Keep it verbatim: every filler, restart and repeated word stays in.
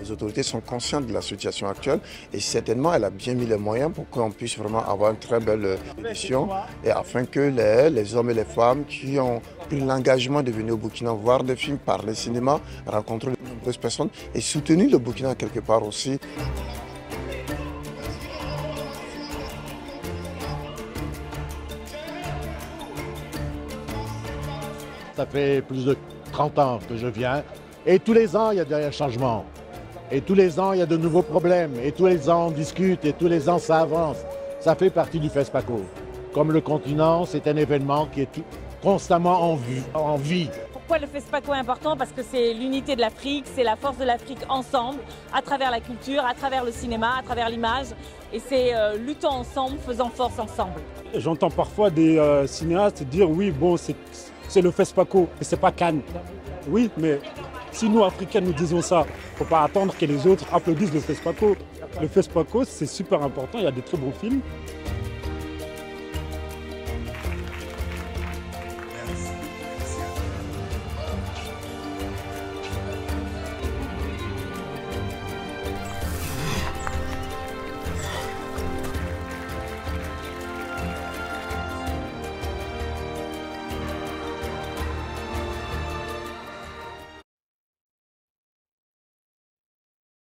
Les autorités sont conscientes de la situation actuelle et certainement elle a bien mis les moyens pour qu'on puisse vraiment avoir une très belle édition et afin que les, les hommes et les femmes qui ont pris l'engagement de venir au Burkina voir des films, parler cinéma, rencontrer de nombreuses personnes et soutenir le Burkina quelque part aussi. Ça fait plus de trente ans que je viens et tous les ans il y a des changements. Et tous les ans il y a de nouveaux problèmes et tous les ans on discute et tous les ans ça avance. Ça fait partie du FESPACO. Comme le continent, c'est un événement qui est tout, constamment en vie, en vie. Pourquoi le FESPACO est important? Parce que c'est l'unité de l'Afrique, c'est la force de l'Afrique ensemble, à travers la culture, à travers le cinéma, à travers l'image. Et c'est euh, luttons ensemble, faisant force ensemble. J'entends parfois des euh, cinéastes dire oui, bon, c'est le FESPACO et c'est pas Cannes. Oui, mais si nous, Africains, nous disons ça, il ne faut pas attendre que les autres applaudissent le FESPACO. Le FESPACO, c'est super important, il y a des très bons films.